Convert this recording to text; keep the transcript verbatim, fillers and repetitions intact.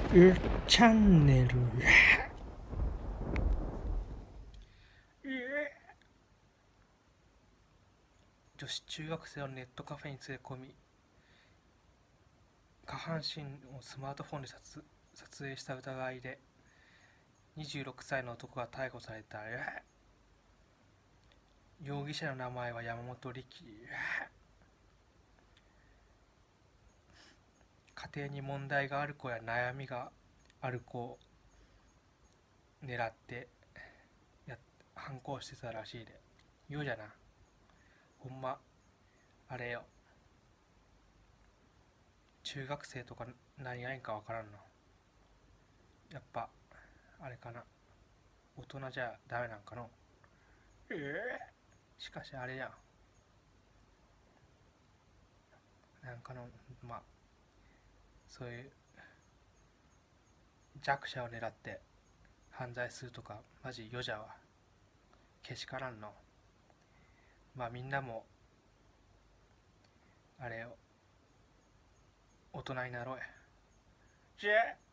うチャンネル。女子中学生をネットカフェに連れ込み、下半身をスマートフォンで 撮, 撮影した疑いでにじゅうろくさいの男が逮捕された。容疑者の名前は山本力。家庭に問題がある子や悩みがある子を狙ってや反抗してたらしいで。言うじゃな、ほんまあれよ、中学生とか何がいいんかわからんの。やっぱあれかな、大人じゃダメなんかの。ええー、しかしあれやん、なんかの、まあそういう弱者を狙って犯罪するとかマジ余じゃわ、けしからんの。まあみんなもあれよ、大人になろうや。じゃあ